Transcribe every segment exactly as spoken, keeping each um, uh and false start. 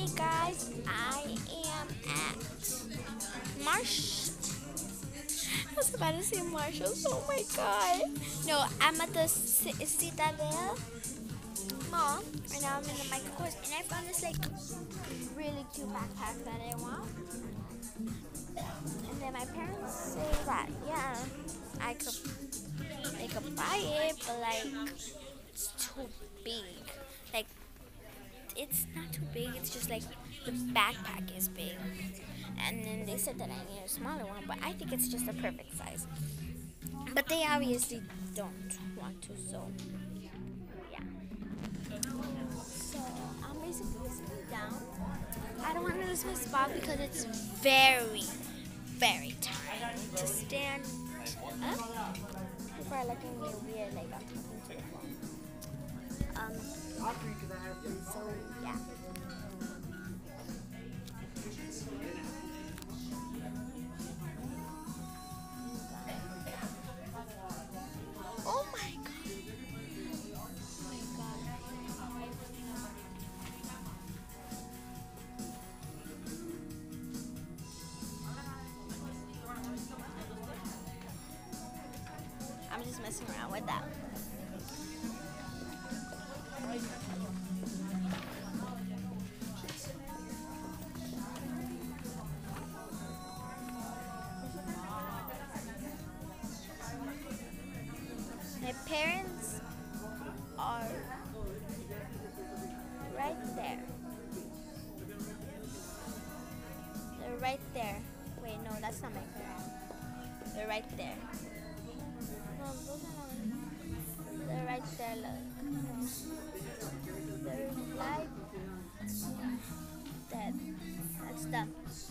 Hey guys, I am at Marsh. I was about to say Marshalls. Oh my god. No, I'm at the C- Citadel Mall. Right now I'm in the Michael Kors, and I found this like really cute backpack that I want. And then my parents say that yeah, I could I could buy it, but like it's too big. Like it's not too big. It's just like the backpack is big. And then they said that I need a smaller one, but I think it's just a perfect size. But they obviously don't want to, so yeah. So I'm basically sitting down. I don't want to lose my spot because it's very, very tiring to stand up. People are looking at me weird, like I'm talking to the phone. Um, so yeah. Oh my god. Oh my god. I'm just messing around with that. My parents are right there. They're right there. Wait, no, that's not my parents. They're right there. No, those are not. They're right there, look. They're like that. That's them.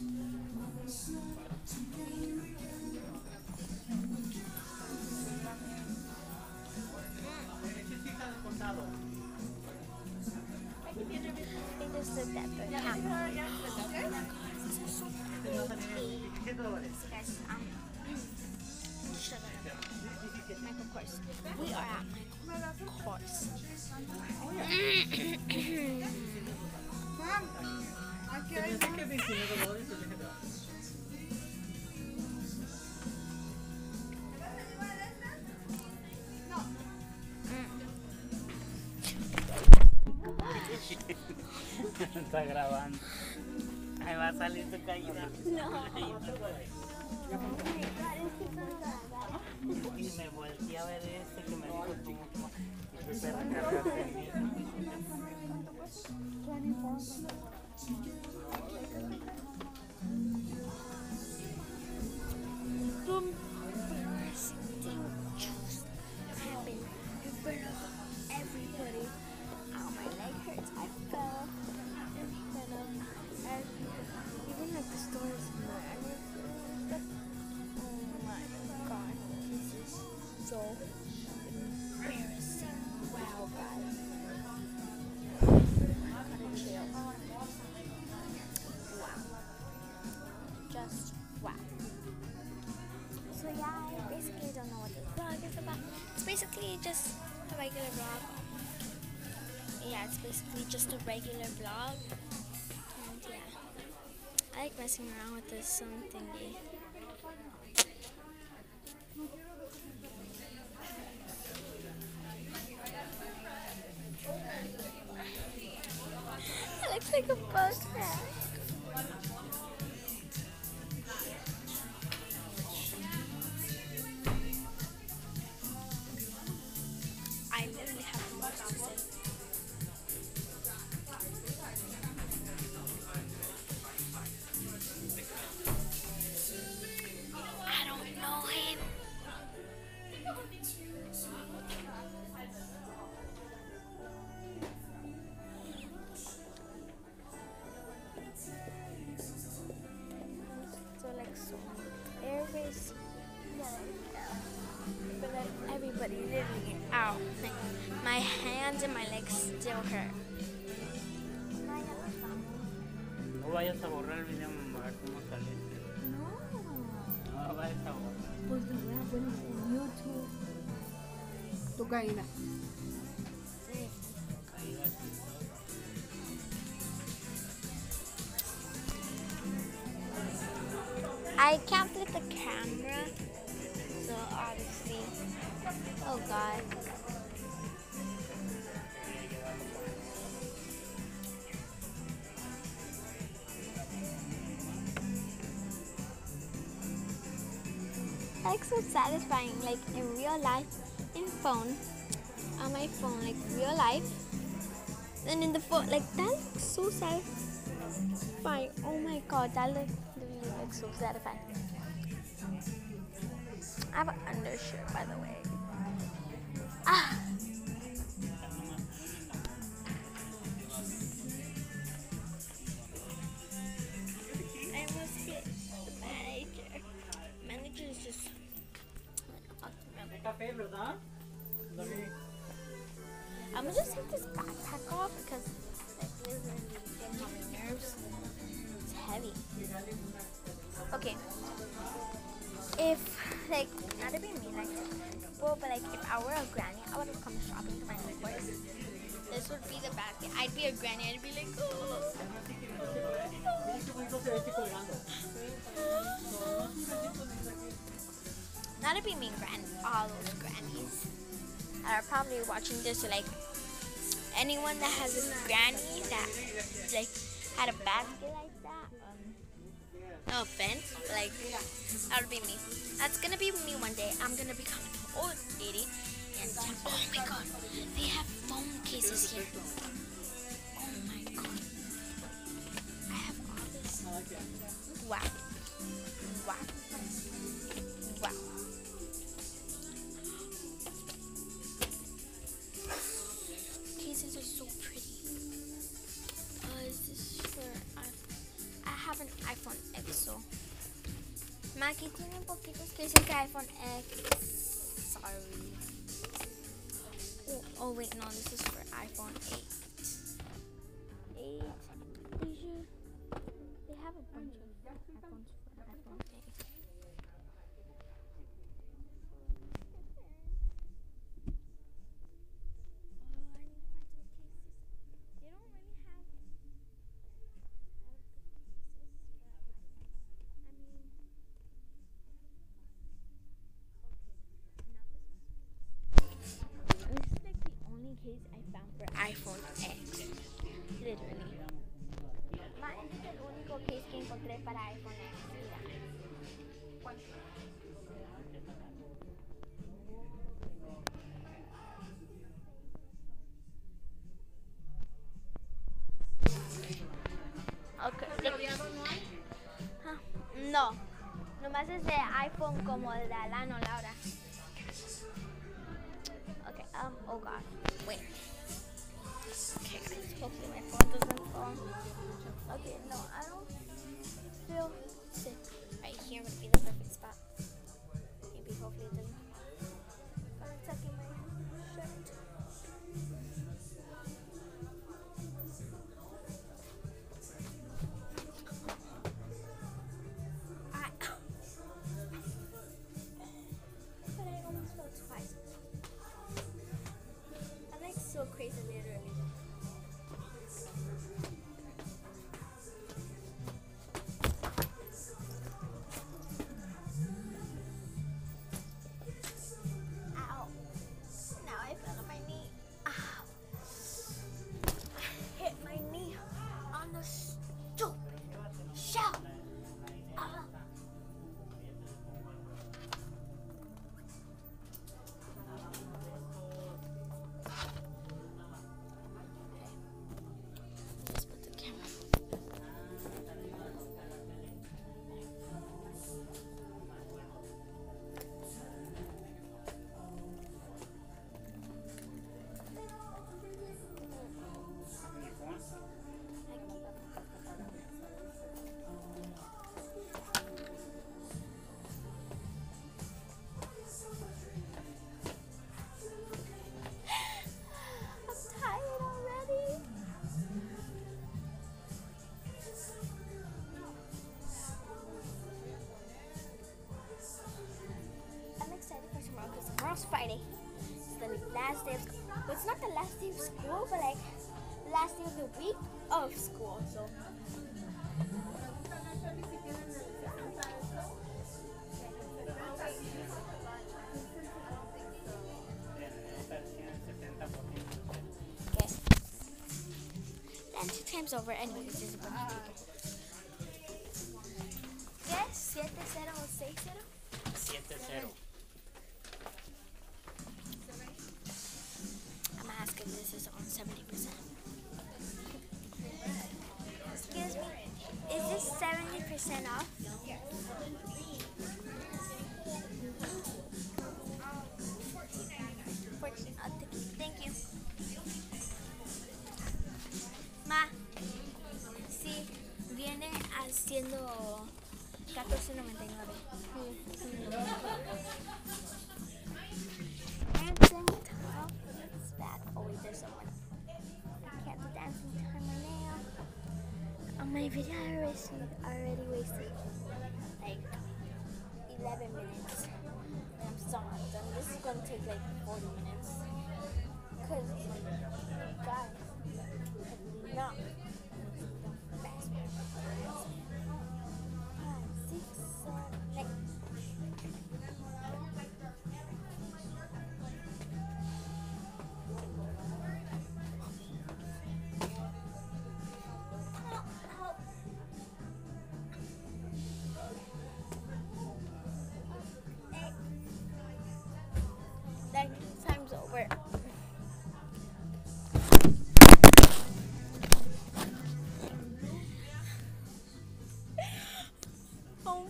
They just looked at the camera. Oh my god, this is so pretty. Guys, um, shut up. Michael Kors. We are at Michael Kors. Está grabando. Ahí va a salir tu caída. No. Y me volteé a ver este que me dijo como que se recargaste en mí. Boom. Thing just happened in front of everybody. Ow, my leg hurts. I fell in front of everybody. Even like the stores in there. Oh my god. This is so embarrassing. Wow, guys. I gotta chill. Wow. Just wow. So yeah, I basically don't know what this vlog is about. It's basically just a regular vlog. Yeah, it's basically just a regular vlog. And yeah, I like messing around with this sun thingy. It looks like a post bag. I literally have much to say. I don't know him. So like so everybody's but like everybody literally out. Like my hands and my legs still hurt. No vayas a borrar el video, mamá, a ver cómo sale. No. No vayas a borrar. Pues lo voy a poner en YouTube. Tu caída. Sí. Caídas y todo. I can't flip the camera, so obviously. Oh God. Like so satisfying, like in real life, in phone, on my phone, like real life. And in the phone, like that looks so satisfying. Oh my God, that look really looks so satisfying. I have an undershirt, by the way. Ah. I almost hit the manager. Manager is just. I'm gonna just take this backpack off because like, this is really getting on my nerves. It's heavy. Okay. If like not to be mean, like well, but like if I were a granny, I would have come shopping to my neighbors. This would be the basket. I'd be a granny. I'd be like, oh. Not to be mean, grand, all those grannies that are probably watching this, or like anyone that has a granny that like had a basket like that. Um, no offense, but like that would be me. That's gonna be me one day. I'm gonna become an old lady, and oh my God, they have phone cases here. Oh my God, I have all this. Wow, wow, wow. Cases are so pretty. Uh, is this for iPhone? I have an iPhone X, so. Maki tiene poquitos cases que iPhone X. Sorry. Oh, oh wait, no, this is for iPhone eight. eight. They should. They have a bunch of iPhones for iPhone eight. Case I found for iPhone X. Literally. Ma, este es el único case que encontré para iPhone X. Mira. Okay. Huh? No. Nomás es de iPhone como el de Alano, Laura. Okay, um, oh God. Wait. Okay, guys, hopefully my phone doesn't fall. Okay, no, I don't feel sick. Right here would be the perfect spot. Maybe, hopefully it doesn't. I'm tucking my shirt. I, but I almost fell twice. I'm like so crazy, literally. Ow. Now I fell on my knee. Ow. I hit my knee on the stupid shelf. Ow. Just put the camera. I'm tired already. I'm excited for tomorrow because tomorrow's Friday. It's the last day of school. Well, it's not the last day of school, but like the last day of the week of school. So time's over. Anyways, there's a bunch of people. ¿Qué? ¿Siete cero o seis cero? siete cero. I'm asking this is on seventy percent. Excuse me, is this seventy percent off? fourteen, uh, th- thank you. Ma, sí, viene haciendo catorce noventa y nueve. Dancing time. It's back. Oh wait, there's someone. I can't do dancing time right now. On my video, I already, already wasted like eleven minutes. And I'm still not done. This is gonna take like forty minutes. Cause guys, not fast. Five, six, seven, eight. That time's over. Oh.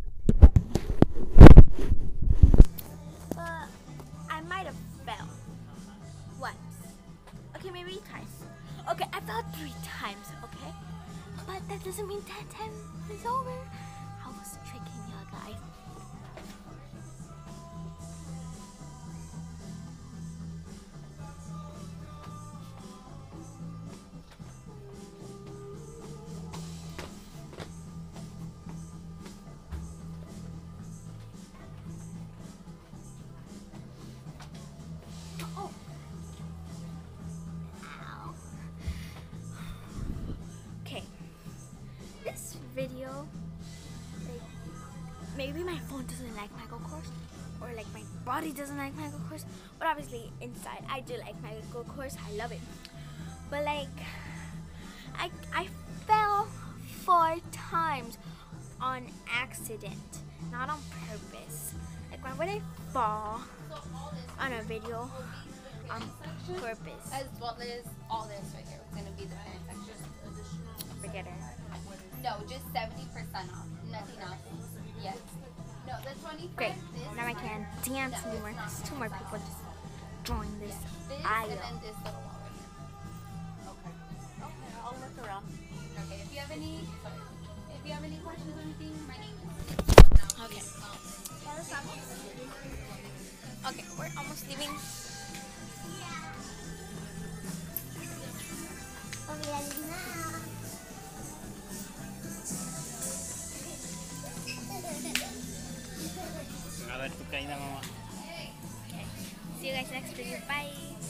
Uh, I might have fell once. Okay, maybe twice. Okay, I fell three times. Okay, but that doesn't mean that time is over. I was tricking you guys. Oh. Ow. Okay. This video, like, maybe my phone doesn't like Michael Kors, or like my body doesn't like Michael Kors, but obviously inside I do like Michael Kors. I love it. But like, I I fell four times on accident, not on purpose. Like, why would I fall on a video on purpose? As well as all this right here. It's going to be the parent section. Forget it. No, just seventy percent off. Nothing else. Yes. No, the twenty-five. Great. This, Now I can dance anymore. There's two more people just join this this aisle. and then this little wall right here. Okay. Okay, I'll look around. Okay, if you have any, sorry. If you have any questions or anything, my name is. Okay. Um, Okay, we're almost leaving. A ver tu caída, mamá. Okay. See you guys next video. Bye.